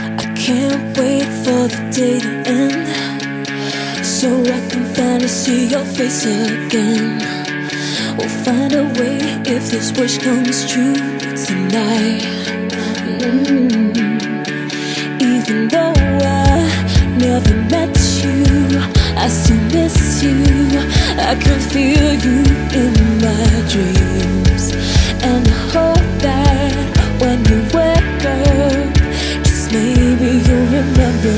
I can't wait for the day to end, so I can finally see your face again. We'll find a way if this wish comes true tonight. Even though I never met you, I still miss you. I can feel you in my dreams, and I hope that when you wake up, just maybe you'll remember